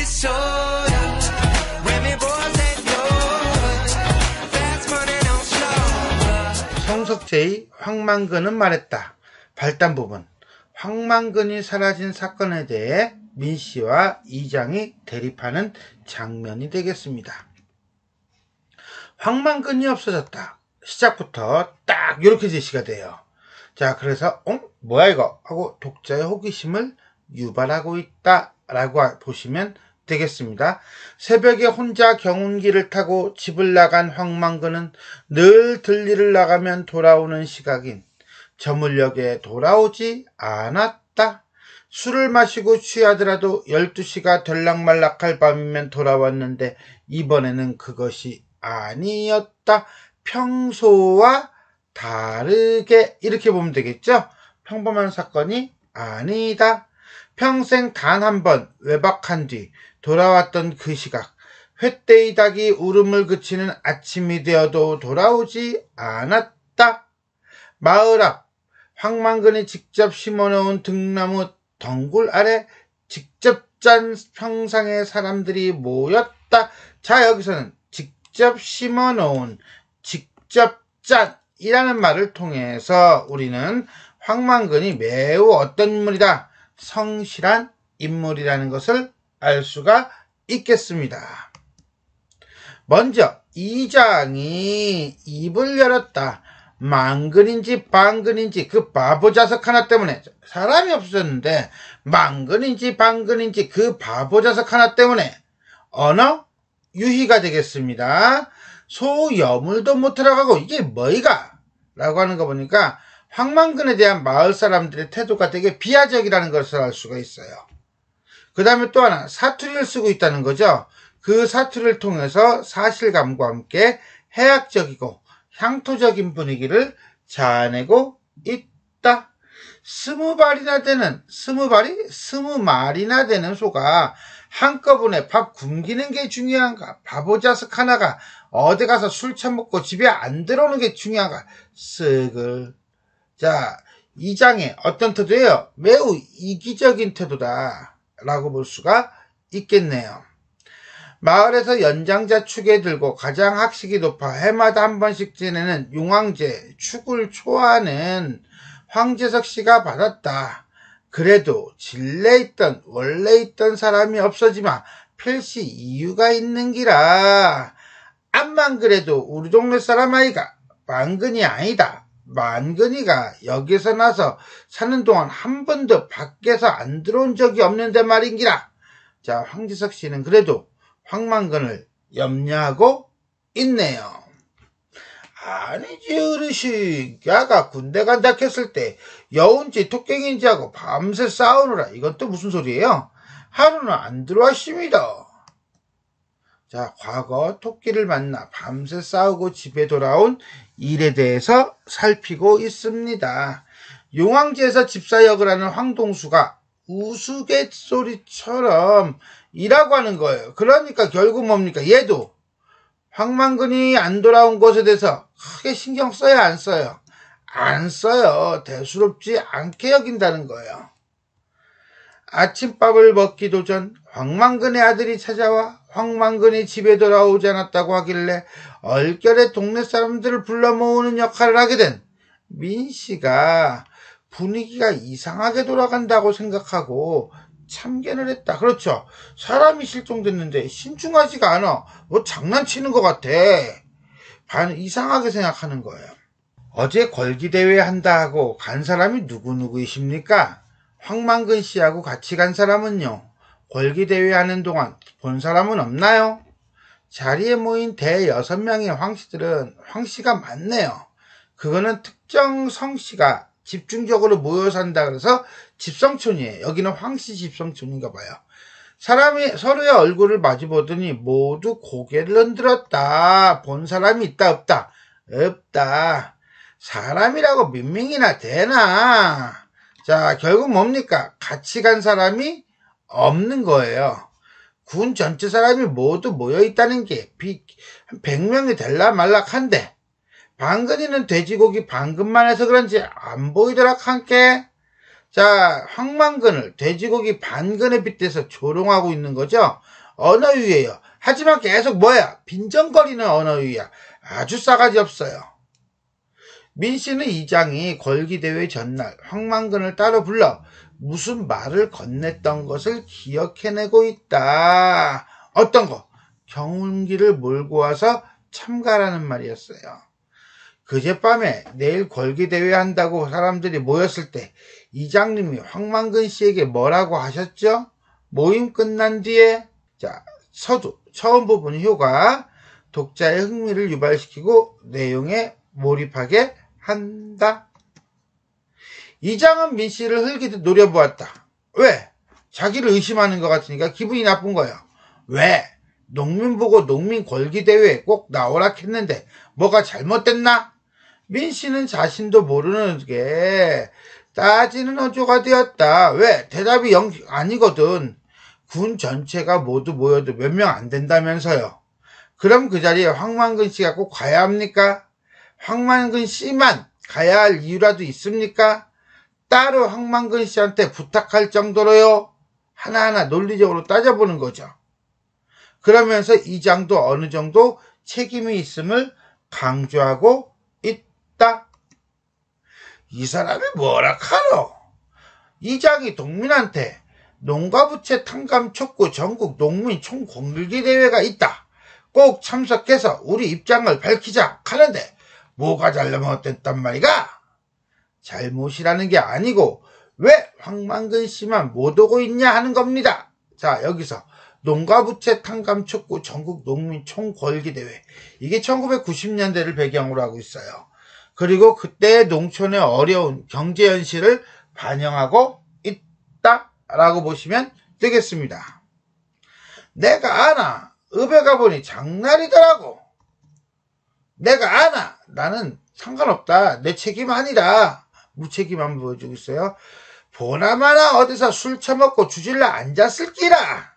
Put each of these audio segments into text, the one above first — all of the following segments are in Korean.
송석재의 황만근은 말했다. 발단 부분. 황만근이 사라진 사건에 대해 민씨와 이장이 대립하는 장면이 되겠습니다. 황만근이 없어졌다. 시작부터 딱 이렇게 제시가 돼요. 자, 그래서 뭐야 이거? 하고 독자의 호기심을 유발하고 있다 라고 보시면 되겠습니다. 새벽에 혼자 경운기를 타고 집을 나간 황만근은 늘 들리를 나가면 돌아오는 시각인 저물녘에 돌아오지 않았다. 술을 마시고 취하더라도 12시가 들락말락할 밤이면 돌아왔는데 이번에는 그것이 아니었다. 평소와 다르게 이렇게 보면 되겠죠? 평범한 사건이 아니다. 평생 단 한 번 외박한 뒤 돌아왔던 그 시각, 횟대의 닭이 울음을 그치는 아침이 되어도 돌아오지 않았다. 마을 앞 황만근이 직접 심어놓은 등나무 덩굴 아래 직접 짠 평상의 사람들이 모였다. 자, 여기서는 직접 심어놓은, 직접 짠 이라는 말을 통해서 우리는 황만근이 매우 어떤 인물이다, 성실한 인물이라는 것을 알 수가 있겠습니다. 먼저 이장이 입을 열었다. 만근인지 방근인지 그 바보 자석 하나 때문에, 사람이 없어졌는데 만근인지 방근인지 그 바보 자석 하나 때문에 언어 유희가 되겠습니다. 소여물도 못 들어가고 이게 뭐이가? 라고 하는 거 보니까 황만근에 대한 마을 사람들의 태도가 되게 비하적이라는 것을 알 수가 있어요. 그 다음에 또 하나, 사투리를 쓰고 있다는 거죠. 그 사투리를 통해서 사실감과 함께 해학적이고 향토적인 분위기를 자아내고 있다. 20발이나 되는, 20마리나 되는 소가 한꺼번에 밥 굶기는 게 중요한가? 바보 자석 하나가 어디 가서 술 처먹고 집에 안 들어오는 게 중요한가? 쓱을. 자, 이장의 어떤 태도예요? 매우 이기적인 태도다 라고 볼 수가 있겠네요. 마을에서 연장자 축에 들고 가장 학식이 높아 해마다 한 번씩 지내는 용왕제 축을 초하는 황재석 씨가 받았다. 그래도 원래 있던 사람이 없어지마 필시 이유가 있는 기라. 암만 그래도 우리 동네 사람 아이가 만근이 아니다. 만근이가 여기서 나서 사는 동안 한 번도 밖에서 안 들어온 적이 없는데 말인기라. 자, 황재석 씨는 그래도 황만근을 염려하고 있네요. 아니지 어르신, 야가 군대 간다 했을 때 여운지 토깽인지 하고 밤새 싸우느라 이건 또 무슨 소리예요? 하루는 안 들어왔습니다. 자, 과거 토끼를 만나 밤새 싸우고 집에 돌아온 일에 대해서 살피고 있습니다. 용왕제에서 집사 역을 하는 황동수가 우스갯소리처럼 이라고 하는 거예요. 그러니까 결국 뭡니까? 얘도 황만근이 안 돌아온 것에 대해서 크게 신경 써야 안 써요? 안 써요. 대수롭지 않게 여긴다는 거예요. 아침밥을 먹기도 전 황만근의 아들이 찾아와 황만근이 집에 돌아오지 않았다고 하길래 얼결에 동네 사람들을 불러 모으는 역할을 하게 된 민씨가 분위기가 이상하게 돌아간다고 생각하고 참견을 했다. 그렇죠. 사람이 실종됐는데 신중하지가 않아. 뭐 장난치는 것 같아. 이상하게 생각하는 거예요. 어제 걸기대회 한다 하고 간 사람이 누구이십니까? 황만근 씨하고 같이 간 사람은요. 걸기대회 하는 동안 본 사람은 없나요? 자리에 모인 대 6명의 황씨들은 황씨가 많네요. 그거는 특정 성씨가 집중적으로 모여 산다 그래서 집성촌이에요. 여기는 황씨 집성촌인가 봐요. 사람이 서로의 얼굴을 마주보더니 모두 고개를 흔들었다. 본 사람이 있다 없다? 없다. 사람이라고 몇 명이나 되나? 자, 결국 뭡니까? 같이 간 사람이 없는 거예요. 군 전체 사람이 모두 모여있다는 게 100명이 될라 말락한데 방근이는 돼지고기 방금만 해서 그런지 안 보이더라 한께. 자, 황만근을 돼지고기 반근에 빗대서 조롱하고 있는 거죠. 언어유예요. 하지만 계속 뭐야? 빈정거리는 언어유야. 아주 싸가지 없어요. 민씨는 이장이 걸기대회 전날 황만근을 따로 불러 무슨 말을 건넸던 것을 기억해내고 있다. 어떤 거? 경운기를 몰고 와서 참가라는 말이었어요. 그젯밤에 내일 걸기대회 한다고 사람들이 모였을 때 이장님이 황만근 씨에게 뭐라고 하셨죠? 모임 끝난 뒤에 자 서두 처음 부분 효가 독자의 흥미를 유발시키고 내용에 몰입하게 한다. 이장은 민씨를 흘기듯 노려보았다. 왜? 자기를 의심하는 것 같으니까 기분이 나쁜 거야. 왜? 농민 보고 농민 걸기대회에 꼭 나오라 했는데 뭐가 잘못됐나? 민씨는 자신도 모르는 게 따지는 어조가 되었다. 왜? 대답이 아니거든. 군 전체가 모두 모여도 몇 명 안 된다면서요. 그럼 그 자리에 황만근 씨가 꼭 가야 합니까? 황만근 씨만 가야 할 이유라도 있습니까? 따로 황만근 씨한테 부탁할 정도로요. 하나하나 논리적으로 따져보는 거죠. 그러면서 이장도 어느 정도 책임이 있음을 강조하고 있다. 이 사람이 뭐라 카노? 이장이 농민한테 농가부채 탕감 촉구 전국 농민 총공들기 대회가 있다. 꼭 참석해서 우리 입장을 밝히자 하는데 뭐가 잘못됐단 말이가? 잘못이라는 게 아니고 왜 황만근 씨만 못 오고 있냐 하는 겁니다. 자, 여기서 농가부채 탕감 촉구 전국 농민 총궐기대회, 이게 1990년대를 배경으로 하고 있어요. 그리고 그때의 농촌의 어려운 경제 현실을 반영하고 있다라고 보시면 되겠습니다. 내가 아나, 읍에 가보니 장날이더라고. 내가 아나, 나는 상관없다. 내 책임 아니다. 무책임함을 보여주고 있어요. 보나마나 어디서 술 처먹고 주질러 앉았을 끼라.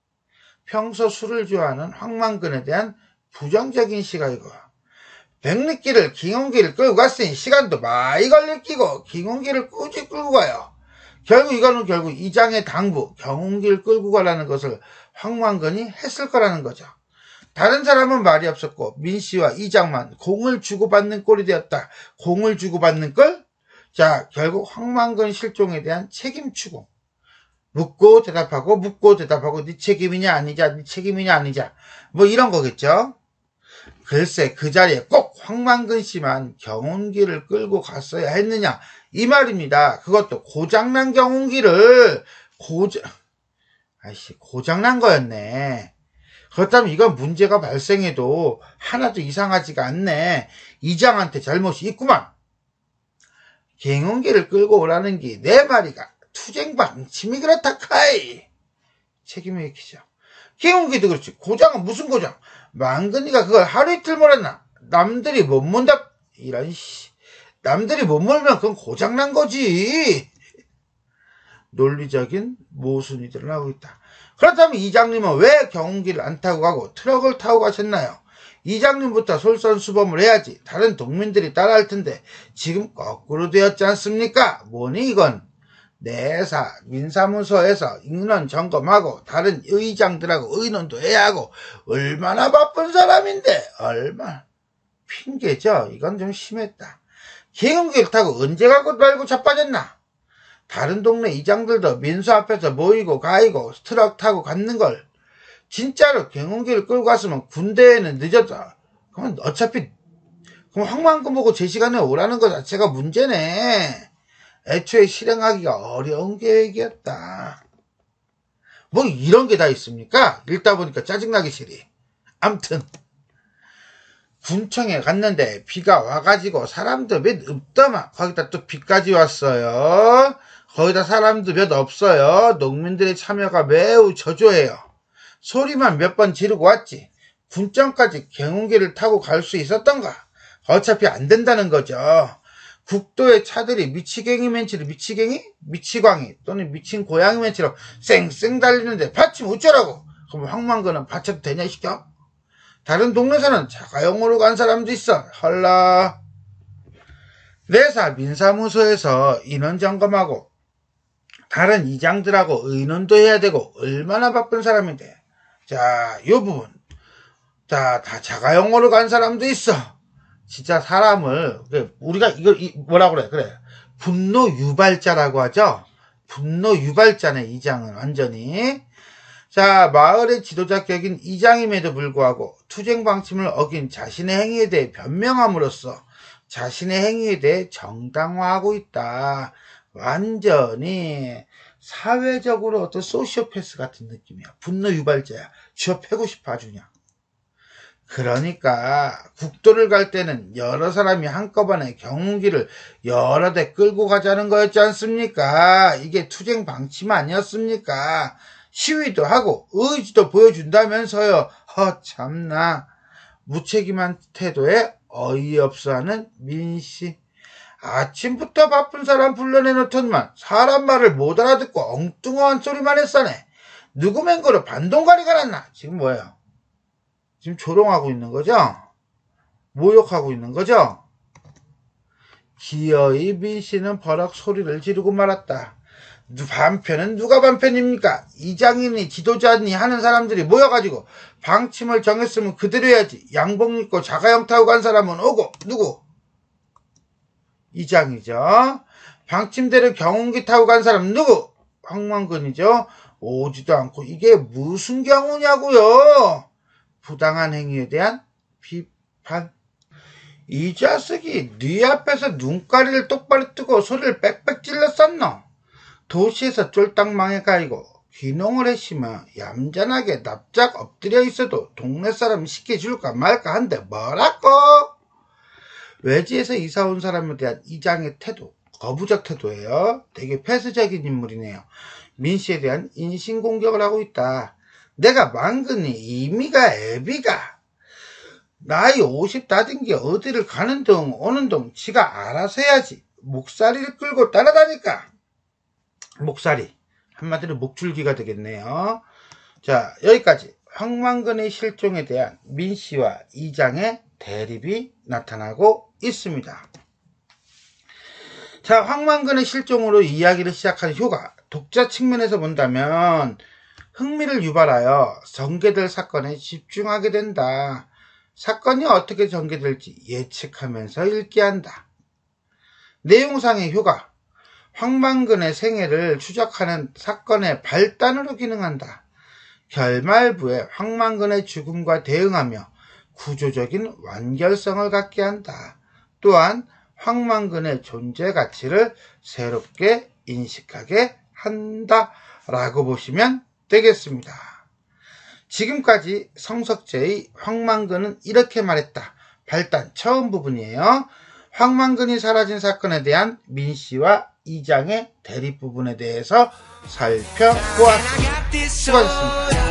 평소 술을 좋아하는 황만근에 대한 부정적인 시각이고, 백리길을 기흥기를 끌고 갔으니 시간도 많이 걸릴 끼고 기흥기를 꾸준히 끌고 가요. 결국 이장의 당부 경운기를 끌고 가라는 것을 황만근이 했을 거라는 거죠. 다른 사람은 말이 없었고 민씨와 이장만 공을 주고받는 꼴이 되었다. 공을 주고받는 꼴? 자, 결국 황만근 실종에 대한 책임 추궁. 묻고 대답하고 네 책임이냐 아니냐, 네 책임이냐 아니냐, 뭐 이런 거겠죠. 글쎄 그 자리에 꼭 황만근 씨만 경운기를 끌고 갔어야 했느냐 이 말입니다. 그것도 고장난 경운기를 고장난 거였네. 그렇다면 이건 문제가 발생해도 하나도 이상하지가 않네. 이장한테 잘못이 있구만. 경운기를 끌고 오라는 게 내 말이가 투쟁방침이 그렇다 카이. 책임을 지키죠. 경운기도 그렇지. 고장은 무슨 고장? 만근이가 그걸 하루 이틀 몰았나? 남들이 못 몰다. 남들이 못 몰면 그건 고장난 거지. 논리적인 모순이 드러나고 있다. 그렇다면 이장님은 왜 경운기를 안 타고 가고 트럭을 타고 가셨나요? 이장님부터 솔선수범을 해야지 다른 동민들이 따라할 텐데 지금 거꾸로 되었지 않습니까? 뭐니 이건? 내사 민사무소에서 인원 점검하고 다른 의장들하고 의논도 해야 하고 얼마나 바쁜 사람인데 얼마나 핑계죠. 이건 좀 심했다. 경운기를 타고 언제 가고 말고 자빠졌나? 다른 동네 이장들도 민수 앞에서 모이고 가이고 트럭 타고 갔는 걸 진짜로 경운기를 끌고 갔으면 군대에는 늦었다. 그럼 어차피 그럼 황만근 보고 제 시간에 오라는 것 자체가 문제네. 애초에 실행하기가 어려운 계획이었다. 뭐 이런 게 다 있습니까? 읽다 보니까 짜증나기 싫이. 암튼 군청에 갔는데 비가 와가지고 사람도 몇 없더만. 거기다 또 비까지 왔어요. 거기다 사람도 몇 없어요. 농민들의 참여가 매우 저조해요. 소리만 몇 번 지르고 왔지. 군청까지 경운기를 타고 갈 수 있었던가? 어차피 안 된다는 거죠. 국도의 차들이 미치광이 또는 미친 고양이맨처럼 쌩쌩 달리는데 받침 어쩌라고? 그럼 황만근은 받쳐도 되냐 시켜? 다른 동네에서는 자가용으로 간 사람도 있어. 헐라. 내사 민사무소에서 인원 점검하고 다른 이장들하고 의논도 해야 되고 얼마나 바쁜 사람인데. 자, 요 부분. 자, 다 자가용으로 간 사람도 있어. 진짜 사람을 우리가 이걸 뭐라고 그래? 분노 유발자라고 하죠. 분노 유발자네, 이장은 완전히. 자, 마을의 지도자 격인 이장임에도 불구하고 투쟁 방침을 어긴 자신의 행위에 대해 변명함으로써 자신의 행위에 대해 정당화하고 있다. 완전히 사회적으로 어떤 소시오패스 같은 느낌이야. 분노 유발자야. 쥐어 패고 싶어 아주 그냥. 그러니까 국도를 갈 때는 여러 사람이 한꺼번에 경운기를 여러 대 끌고 가자는 거였지 않습니까? 이게 투쟁 방침 아니었습니까? 시위도 하고 의지도 보여준다면서요. 참나. 무책임한 태도에 어이없어하는 민씨. 아침부터 바쁜 사람 불러내놓더니만 사람 말을 못 알아듣고 엉뚱한 소리만 했사네. 누구 맹거로 반동가리가 났나? 지금 뭐예요? 지금 조롱하고 있는 거죠? 모욕하고 있는 거죠? 기어이 민씨는 버럭 소리를 지르고 말았다. 반편은 누가 반편입니까? 이장이니 지도자니 하는 사람들이 모여가지고 방침을 정했으면 그대로 해야지. 양복 입고 자가용 타고 간 사람은 오고 누구? 이장이죠. 방침대로 경운기 타고 간 사람 누구? 황만근이죠. 오지도 않고 이게 무슨 경우냐고요. 부당한 행위에 대한 비판. 이 자식이 네 앞에서 눈가리를 똑바로 뜨고 소리를 빽빽 질렀었노. 도시에서 쫄딱 망해가지고 귀농을 했으면 얌전하게 납작 엎드려 있어도 동네 사람 시켜줄까 말까 한데 뭐라고? 외지에서 이사 온 사람에 대한 이장의 태도, 거부적 태도예요. 되게 폐쇄적인 인물이네요. 민씨에 대한 인신공격을 하고 있다. 내가 망근이 이미가 애비가 나이 50 다진 게 어디를 가는 둥 오는 둥 지가 알아서 해야지. 목사리를 끌고 따라다니까. 목사리. 한마디로 목줄기가 되겠네요. 자, 여기까지 황만근의 실종에 대한 민씨와 이장의 대립이 나타나고 있습니다. 자, 황만근의 실종으로 이야기를 시작한 효가 독자 측면에서 본다면 흥미를 유발하여 전개될 사건에 집중하게 된다. 사건이 어떻게 전개될지 예측하면서 읽게 한다. 내용상의 효가 황만근의 생애를 추적하는 사건의 발단으로 기능한다. 결말부에 황만근의 죽음과 대응하며 구조적인 완결성을 갖게 한다. 또한 황만근의 존재 가치를 새롭게 인식하게 한다라고 보시면 되겠습니다. 지금까지 성석재의 황만근은 이렇게 말했다. 발단 처음 부분이에요. 황만근이 사라진 사건에 대한 민씨와 이장의 대립 부분에 대해서 살펴보았습니다. 수고하셨습니다.